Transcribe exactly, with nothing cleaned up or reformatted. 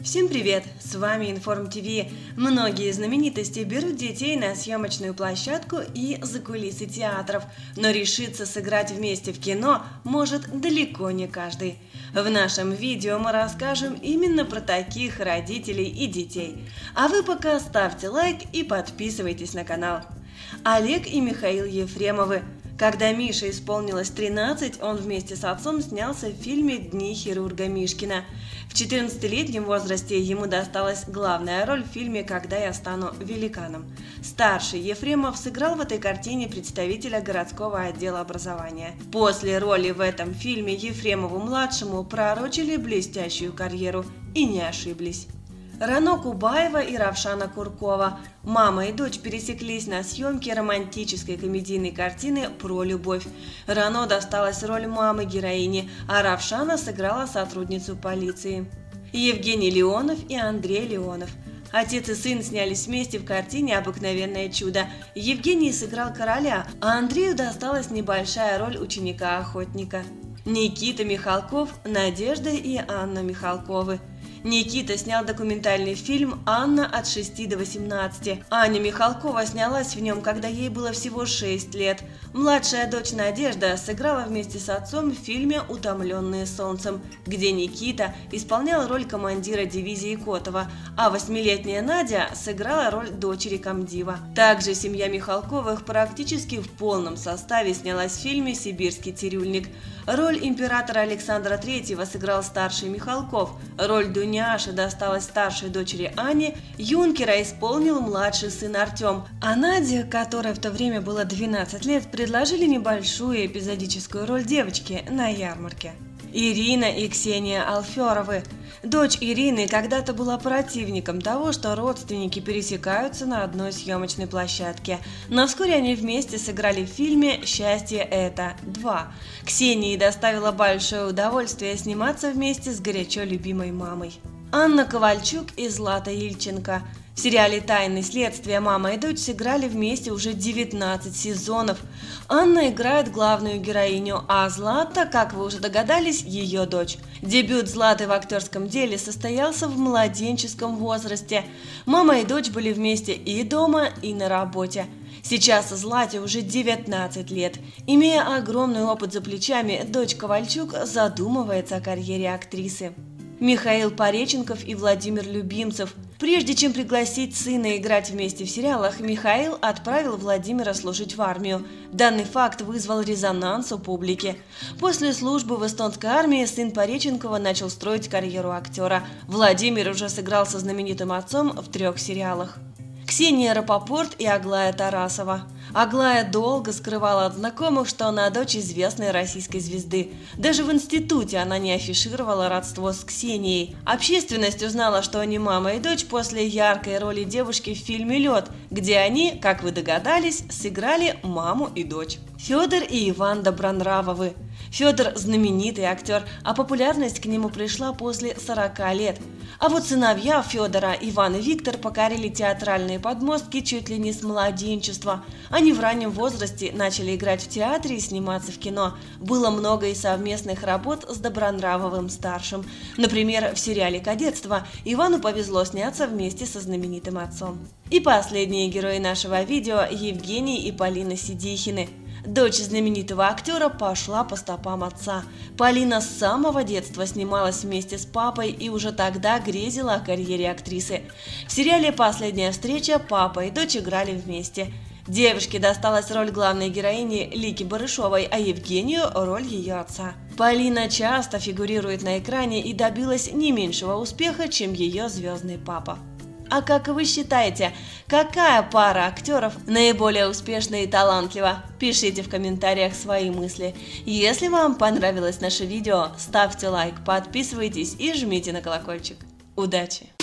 Всем привет! С вами Информ ТВ. Многие знаменитости берут детей на съемочную площадку и за кулисы театров, но решиться сыграть вместе в кино может далеко не каждый. В нашем видео мы расскажем именно про таких родителей и детей. А вы пока ставьте лайк и подписывайтесь на канал. Олег и Михаил Ефремовы. Когда Мише исполнилось тринадцать, он вместе с отцом снялся в фильме «Дни хирурга Мишкина». В четырнадцатилетнем возрасте ему досталась главная роль в фильме «Когда я стану великаном». Старший Ефремов сыграл в этой картине представителя городского отдела образования. После роли в этом фильме Ефремову-младшему пророчили блестящую карьеру и не ошиблись. Рано Кубаева и Равшана Куркова. Мама и дочь пересеклись на съемке романтической комедийной картины про любовь. Рано досталась роль мамы героини, а Равшана сыграла сотрудницу полиции. Евгений Леонов и Андрей Леонов. Отец и сын снялись вместе в картине «Обыкновенное чудо». Евгений сыграл короля, а Андрею досталась небольшая роль ученика-охотника. Никита Михалков, Надежда и Анна Михалковы. Никита снял документальный фильм «Анна от шести до восемнадцати». Аня Михалкова снялась в нем, когда ей было всего шесть лет. Младшая дочь Надежда сыграла вместе с отцом в фильме «Утомленные солнцем», где Никита исполнял роль командира дивизии Котова, а восьмилетняя Надя сыграла роль дочери комдива. Также семья Михалковых практически в полном составе снялась в фильме «Сибирский цирюльник». Роль императора Александра Третьего сыграл старший Михалков, роль Дуняши досталась старшей дочери Ане, юнкера исполнил младший сын Артем, а Наде, которой в то время было двенадцать лет, предложили небольшую эпизодическую роль девочки на ярмарке. Ирина и Ксения Алферовы. Дочь Ирины когда-то была противником того, что родственники пересекаются на одной съемочной площадке, но вскоре они вместе сыграли в фильме «Счастье это два». Ксении доставило большое удовольствие сниматься вместе с горячо любимой мамой. Анна Ковальчук и Злата Ильченко. В сериале «Тайны следствия» мама и дочь сыграли вместе уже девятнадцать сезонов. Анна играет главную героиню, а Злата, как вы уже догадались, ее дочь. Дебют Златы в актерском деле состоялся в младенческом возрасте. Мама и дочь были вместе и дома, и на работе. Сейчас Злате уже девятнадцать лет. Имея огромный опыт за плечами, дочь Ковальчук задумывается о карьере актрисы. Михаил Пореченков и Владимир Любимцев. Прежде чем пригласить сына играть вместе в сериалах, Михаил отправил Владимира служить в армию. Данный факт вызвал резонанс у публики. После службы в эстонской армии сын Пореченкова начал строить карьеру актера. Владимир уже сыграл со знаменитым отцом в трех сериалах. Ксения Рапопорт и Аглая Тарасова. Аглая долго скрывала от знакомых, что она дочь известной российской звезды. Даже в институте она не афишировала родство с Ксенией. Общественность узнала, что они мама и дочь после яркой роли девушки в фильме «Лед», где они, как вы догадались, сыграли маму и дочь. Федор и Иван Добронравовы. Федор – знаменитый актер, а популярность к нему пришла после сорока лет. А вот сыновья Федора, Иван и Виктор, покорили театральные подмостки чуть ли не с младенчества. Они в раннем возрасте начали играть в театре и сниматься в кино. Было много и совместных работ с Добронравовым-старшим. Например, в сериале «Кадетство» Ивану повезло сняться вместе со знаменитым отцом. И последние герои нашего видео – Евгений и Полина Сидихины. Дочь знаменитого актера пошла по стопам отца. Полина с самого детства снималась вместе с папой и уже тогда грезила о карьере актрисы. В сериале «Последняя встреча» папа и дочь играли вместе. Девушке досталась роль главной героини Лики Барышовой, а Евгению – роль ее отца. Полина часто фигурирует на экране и добилась не меньшего успеха, чем ее звездный папа. А как вы считаете, какая пара актеров наиболее успешна и талантлива? Пишите в комментариях свои мысли. Если вам понравилось наше видео, ставьте лайк, подписывайтесь и жмите на колокольчик. Удачи!